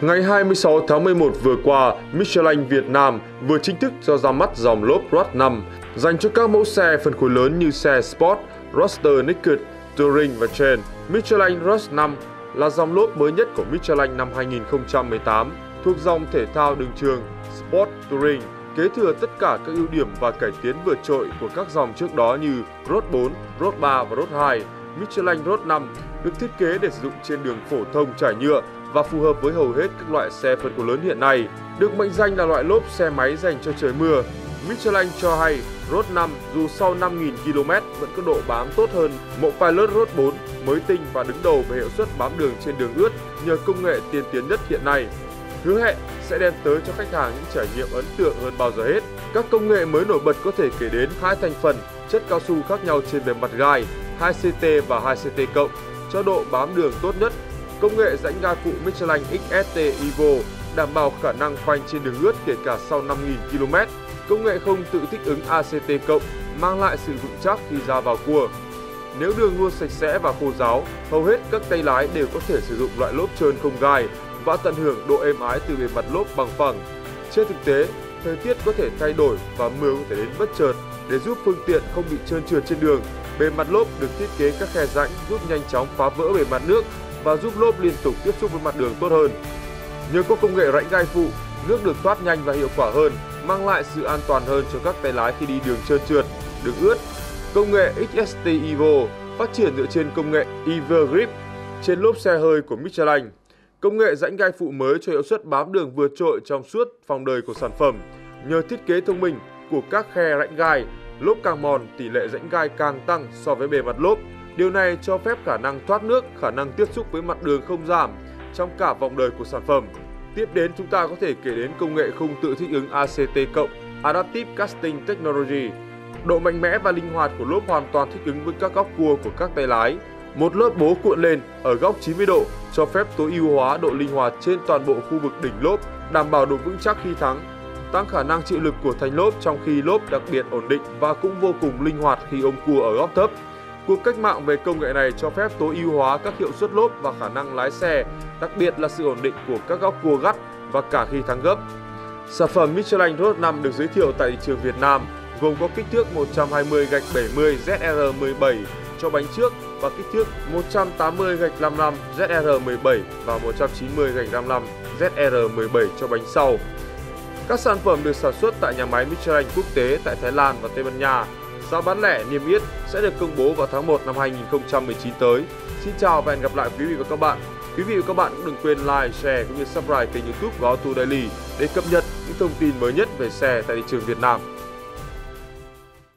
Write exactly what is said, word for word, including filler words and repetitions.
Ngày hai mươi sáu tháng mười một vừa qua, Michelin Việt Nam vừa chính thức cho ra mắt dòng lốp R O D năm dành cho các mẫu xe phân khối lớn như xe Sport, Roadster Naked, Touring và Trail. Michelin R O D năm là dòng lốp mới nhất của Michelin năm hai nghìn không trăm mười tám, thuộc dòng thể thao đường trường Sport Touring, kế thừa tất cả các ưu điểm và cải tiến vượt trội của các dòng trước đó như R O D bốn, R O D ba và R O D hai. Michelin R O D năm được thiết kế để sử dụng trên đường phổ thông trải nhựa và phù hợp với hầu hết các loại xe phân khối lớn hiện nay. Được mệnh danh là loại lốp xe máy dành cho trời mưa, Michelin cho hay R O D năm dù sau năm nghìn ki lô mét vẫn có độ bám tốt hơn mẫu Pilot R O D bốn mới tinh và đứng đầu về hiệu suất bám đường trên đường ướt nhờ công nghệ tiên tiến nhất hiện nay. Hứa hẹn sẽ đem tới cho khách hàng những trải nghiệm ấn tượng hơn bao giờ hết. Các công nghệ mới nổi bật có thể kể đến hai thành phần chất cao su khác nhau trên bề mặt gai, hai C T và hai C T cộng cho độ bám đường tốt nhất. Công nghệ rãnh gai phụ Michelin X S T Evo đảm bảo khả năng phanh trên đường ướt kể cả sau năm nghìn ki lô mét. Công nghệ không tự thích ứng A C T cộng mang lại sự vững chắc khi ra vào cua. Nếu đường luôn sạch sẽ và khô ráo, hầu hết các tay lái đều có thể sử dụng loại lốp trơn không gai và tận hưởng độ êm ái từ bề mặt lốp bằng phẳng. Trên thực tế, thời tiết có thể thay đổi và mưa có thể đến bất chợt. Để giúp phương tiện không bị trơn trượt trên đường, bề mặt lốp được thiết kế các khe rãnh giúp nhanh chóng phá vỡ bề mặt nước và giúp lốp liên tục tiếp xúc với mặt đường tốt hơn. Nhờ có công nghệ rãnh gai phụ, nước được thoát nhanh và hiệu quả hơn, mang lại sự an toàn hơn cho các tay lái khi đi đường trơn trượt, đường ướt. Công nghệ X S T Evo phát triển dựa trên công nghệ EverGrip trên lốp xe hơi của Michelin. Công nghệ rãnh gai phụ mới cho hiệu suất bám đường vượt trội trong suốt vòng đời của sản phẩm. Nhờ thiết kế thông minh của các khe rãnh gai, lốp càng mòn, tỷ lệ rãnh gai càng tăng so với bề mặt lốp. Điều này cho phép khả năng thoát nước, khả năng tiếp xúc với mặt đường không giảm trong cả vòng đời của sản phẩm. Tiếp đến chúng ta có thể kể đến công nghệ khung tự thích ứng A C T cộng, Adaptive Casting Technology. Độ mạnh mẽ và linh hoạt của lốp hoàn toàn thích ứng với các góc cua của các tay lái. Một lớp bố cuộn lên ở góc chín mươi độ cho phép tối ưu hóa độ linh hoạt trên toàn bộ khu vực đỉnh lốp, đảm bảo độ vững chắc khi thắng, tăng khả năng chịu lực của thành lốp trong khi lốp đặc biệt ổn định và cũng vô cùng linh hoạt khi ôm cua ở góc thấp. Cuộc cách mạng về công nghệ này cho phép tối ưu hóa các hiệu suất lốp và khả năng lái xe, đặc biệt là sự ổn định của các góc cua gắt và cả khi thắng gấp. Sản phẩm Michelin R O D năm được giới thiệu tại thị trường Việt Nam gồm có kích thước một trăm hai mươi gạch bảy mươi Z R mười bảy cho bánh trước và kích thước một trăm tám mươi gạch năm mươi lăm Z R mười bảy và một trăm chín mươi gạch năm mươi lăm Z R mười bảy cho bánh sau. Các sản phẩm được sản xuất tại nhà máy Michelin quốc tế tại Thái Lan và Tây Ban Nha. Giá bán lẻ niêm yết sẽ được công bố vào tháng một năm hai nghìn không trăm mười chín tới. Xin chào và hẹn gặp lại quý vị và các bạn. Quý vị và các bạn cũng đừng quên like, share cũng như subscribe kênh YouTube của Auto Daily để cập nhật những thông tin mới nhất về xe tại thị trường Việt Nam.